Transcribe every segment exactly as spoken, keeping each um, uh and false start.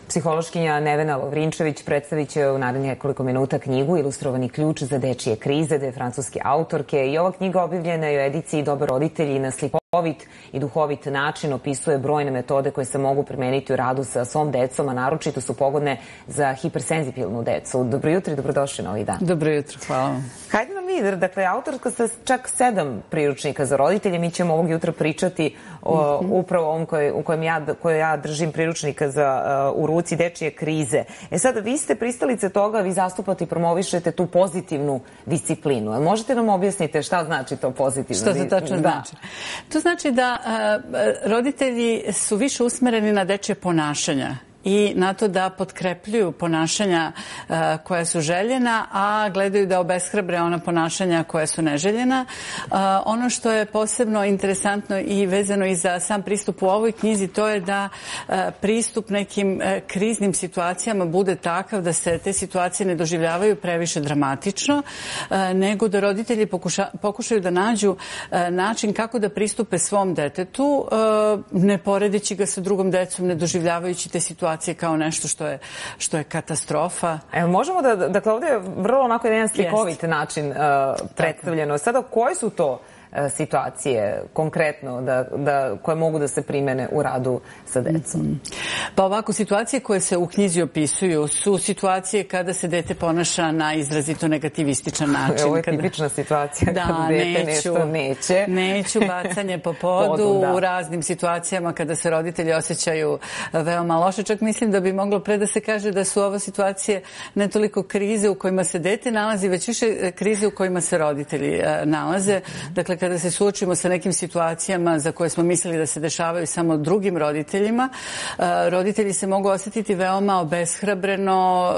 Psihološkinja Nevena Lovrinčević predstavit će u narednih nekoliko minuta knjigu Ilustrovani ključ za dečije krize, dve francuske autorke, i ova knjiga objavljena je u ediciji Dobar roditelj i na slikovit i duhovit način opisuje brojne metode koje se mogu primeniti u radu sa svom decom, a naročito su pogodne za hipersenzibilnu decu. Dobro jutro i dobrodošli na ovaj dan. Dobro jutro, hvala vam. Hajde nam vidjeti, dakle, autorka sa čak sedam priručnika za roditelje. Mi ćemo ovog jutra pričati o upravo ovom koje, u kojem ja, koje ja držim priručnika za, uh, u ruci, dečije krize. E sada, vi ste pristalice toga, vi zastupate i promovišete tu pozitivnu disciplinu. A možete nam objasniti šta znači to pozitivno? Šta to tačno znači? To znači da uh, roditelji su više usmereni na dečje ponašanja i na to da potkrepljuju ponašanja uh, koja su željena, a gledaju da obeshrabre ona ponašanja koja su neželjena. Uh, ono što je posebno interesantno i vezano i za sam pristup u ovoj knjizi, to je da uh, pristup nekim uh, kriznim situacijama bude takav da se te situacije ne doživljavaju previše dramatično, uh, nego da roditelji pokuša, pokušaju da nađu uh, način kako da pristupe svom detetu, uh, ne poredeći ga sa drugom decom, ne doživljavajući te situacije kao nešto što je, što je katastrofa. Evo, možemo da, dakle, ovdje je vrlo onako jedan slikovit način uh, predstavljeno. Sada, koje su to situacije konkretno da, da, koje mogu da se primene u radu sa decom? Mm. Pa ovako, situacije koje se u knjizi opisuju su situacije kada se dete ponaša na izrazito negativističan način. Ovo je tipična situacija da, kada dete neću, nešto neće. Neću, bacanje po podu, Podu, da. U raznim situacijama kada se roditelji osjećaju veoma loše. Čak mislim da bi moglo pre da se kaže da su ovo situacije ne toliko krize u kojima se dete nalazi, već više krize u kojima se roditelji nalaze. Dakle, kada se suočimo sa nekim situacijama za koje smo mislili da se dešavaju samo drugim roditeljima, roditelji se mogu osjetiti veoma obeshrabreno,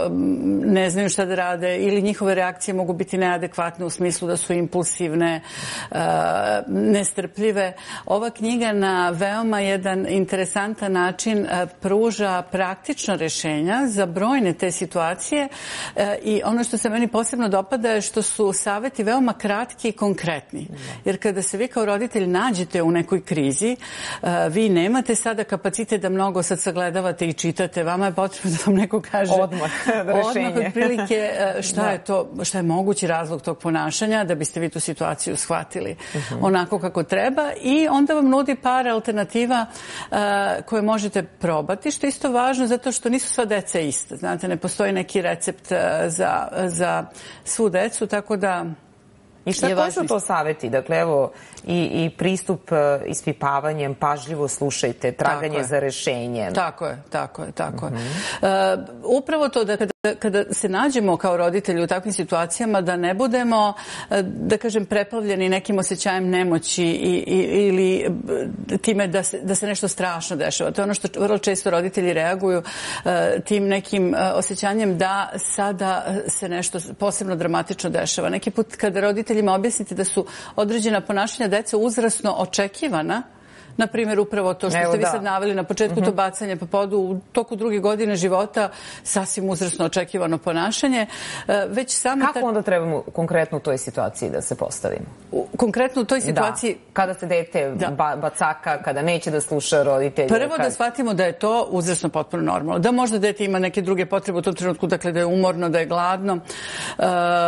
ne znaju šta da rade, ili njihove reakcije mogu biti neadekvatne u smislu da su impulsivne, nestrpljive. Ova knjiga na veoma jedan interesantan način pruža praktična rešenja za brojne te situacije i ono što se meni posebno dopada je što su saveti veoma kratki i konkretni. Jer kada se vi kao roditelj nađete u nekoj krizi, vi nemate sada kapacitet da mnogo sad sagledavate i čitate. Vama je potrebno da vam neko kaže odmah rešenje. Odmah otprilike šta je to, šta je mogući razlog tog ponašanja da biste vi tu situaciju shvatili uh-huh. onako kako treba, i onda vam nudi par alternativa uh, koje možete probati, što je isto važno zato što nisu sva deca ista. Znate, ne postoji neki recept uh, za, za svu decu, tako da I šta, koji su to saveti? Dakle, evo, i, i pristup uh, ispipavanjem, pažljivo slušajte, traganje za rešenjem. Tako je, tako je, tako je. Uh, upravo to da kada, kada se nađemo kao roditelji u takvim situacijama, da ne budemo, uh, da kažem, preplavljeni nekim osjećajem nemoći i, i, ili time da se, da se nešto strašno dešava. To je ono što vrlo često roditelji reaguju uh, tim nekim uh, osjećanjem da sada se nešto posebno dramatično dešava. Neki put kada roditeljima objasnite da su određena ponašanja dece uzrasno očekivana, na primjer, upravo to što Evo, ste vi da. sad naveli na početku, mm-hmm. to bacanje po podu u toku druge godine života, sasvim uzrasno očekivano ponašanje. Već samo Kako ta... onda trebamo konkretno u toj situaciji da se postavimo? U, konkretno u toj situaciji... Da. Kada se dete da. ba, bacaka, kada neće da sluša roditelje. Prvo kad... da shvatimo da je to uzrasno potpuno normalno. Da možda dete ima neke druge potrebe u tom trenutku, dakle da je umorno, da je gladno. Uh,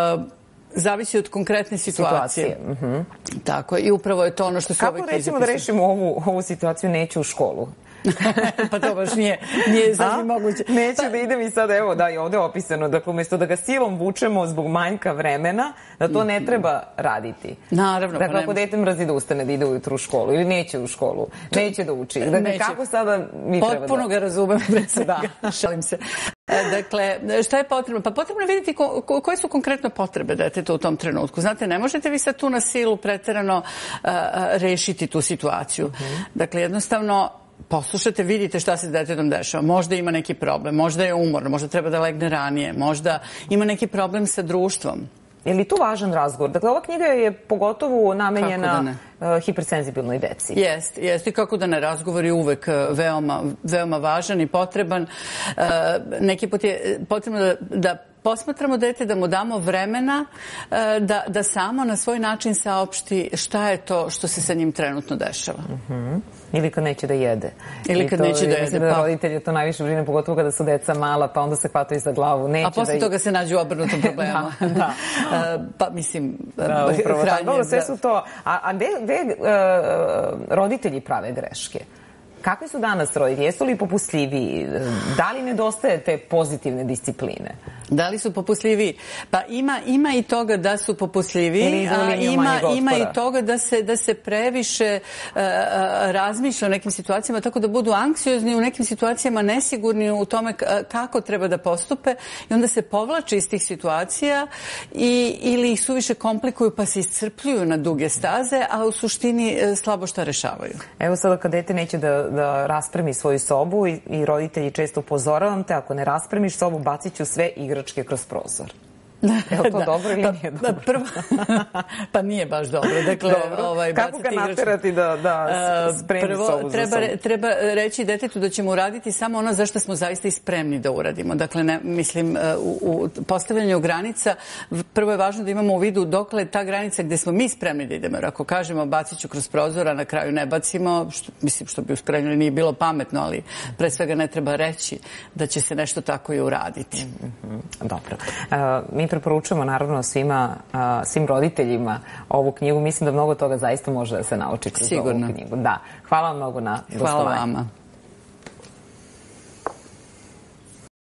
Zavisi od konkretne situacije. situacije. Uh-huh. Tako je. I upravo je to ono što se ove Kako krize recimo da rešimo ovu, ovu situaciju neću u školu? Pa to baš nije, nije sasvim moguće. Neću pa... da idem i sada, evo da je ovde opisano, dakle umjesto da ga silom vučemo zbog manjka vremena, da to ne treba raditi. Naravno. Dakle, ako dete mrazi da ustane da ide ujutru u školu ili neće u školu, neće da uči. Dakle, neće. Kako sada mi treba da... Potpuno ga razumem, pre svega. Da. Šalim se. Dakle, šta je potrebno? Pa potrebno je vidjeti ko, ko, koje su konkretno potrebe deteta u tom trenutku. Znate, ne možete vi sad tu na silu preterano uh, rešiti tu situaciju. Uh-huh. Dakle, jednostavno, poslušajte, vidite šta se s detetom dešava. Možda ima neki problem, možda je umorno, možda treba da legne ranije, možda ima neki problem sa društvom. Je li tu važan razgovor? Dakle, ova knjiga je pogotovo namenjena da uh, hipersenzibilnoj deci. Jest, jest. I kako da ne, razgovor je uvek veoma, veoma važan i potreban. Uh, neki put je potrebno da, da posmatramo dete, da mu damo vremena da, da samo na svoj način saopšti šta je to što se sa njim trenutno dešava. Uh-huh. Ili kad neće da jede. Ili kad to, neće da jede. Mislim da roditelje to najviše brine, pogotovo kada su deca mala, pa onda se hvataju za glavu. Neće A posle da... toga se nađu u obrnutom problemu. da, da. Pa mislim, da, upravo, hranje... Dobro, sve su to. A, a gde, gde uh, roditelji prave greške? Kakvi su danas roditelji? Jesu li popustljiviji? Da li nedostaje te pozitivne discipline? Da li su popustljiviji? Pa ima, ima i toga da su popustljiviji, a ima, ima i toga da se, da se previše uh, razmišlja o nekim situacijama, tako da budu anksiozni, u nekim situacijama nesigurni u tome kako treba da postupe i onda se povlače iz tih situacija i, ili ih suviše komplikuju pa se iscrpljuju na duge staze, a u suštini slabo šta rešavaju. Evo sada kad dete neće da, da raspremi svoju sobu i, i roditelji često upozoravam te, ako ne raspremiš sobu, bacit ću sve igračke kroz prozor. Je li to da. dobro ili nije dobro? Prvo, pa nije baš dobro. Dakle, dobro. Ovaj, kako ga naterati da, da spremi prvo, sobu treba, za sobu? Treba reći detetu da ćemo uraditi samo ono za što smo zaista i spremni da uradimo. Dakle, ne, mislim, u, u postavljanju granica, prvo je važno da imamo u vidu dokle ta granica gde smo mi spremni da idemo. Jer ako kažemo bacit ću kroz prozor, a na kraju ne bacimo, što, mislim, što bi uskrenjali nije bilo pametno, ali pre svega ne treba reći da će se nešto tako i uraditi. Mm-hmm. Dobro. Uh, mi preporučujemo naravno svima, svim roditeljima ovu knjigu. Mislim da mnogo toga zaista može da se nauči kroz Sigurno. ovu knjigu. Da. Hvala vam mnogo na gostovanju. Hvala vama.